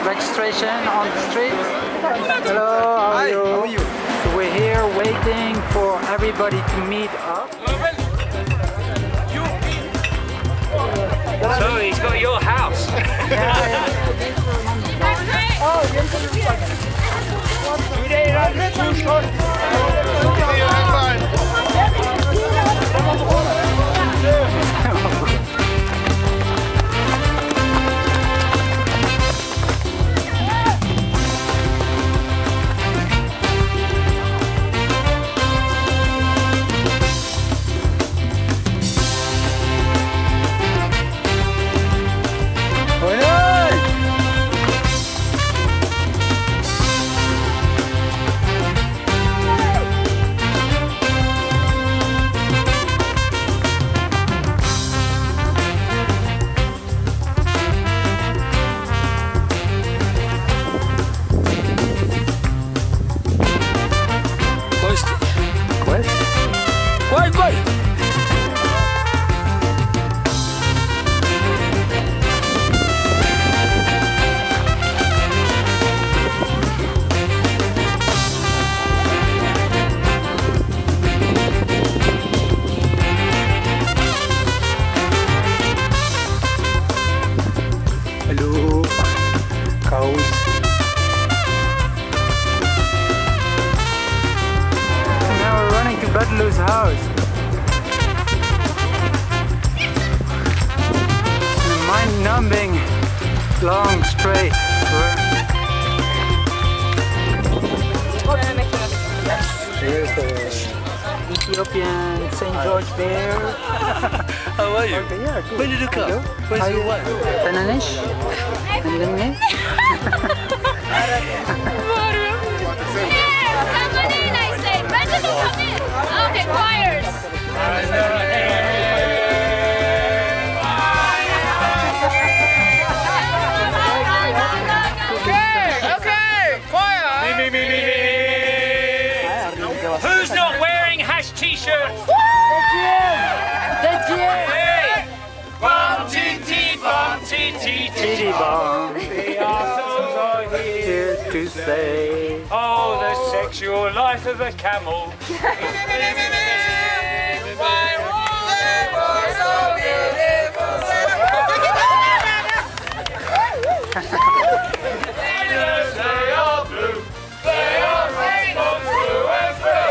registration on the street. Hello, how are you? How are you? So we're here waiting for everybody to meet up. So he's got your house. Hello, cows. Now we're running to Bedlou's house. A mind-numbing, long, straight. Here's the Ethiopian St. George Bear. How are you? Okay, yeah, good. When did you come? Where's your wife? Tananish? Tananish? Okay, choirs. Okay, choir. Me. Who's not wearing hash t-shirts? Hey! Bum tee tee Bum. The arseholes are Here to say. Oh, the sexual life of a camel. They are blue. They are rainbows blue and blue.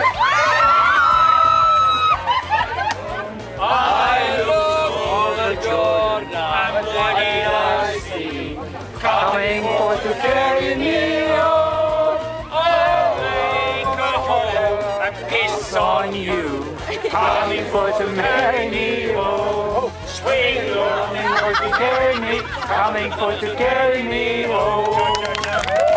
I look for the Jordan and what did I see? Coming for to carry me home. I'll make a hole and piss on you. Coming for to marry me, oh. Swing low. Coming for to carry me, coming for to carry me, oh.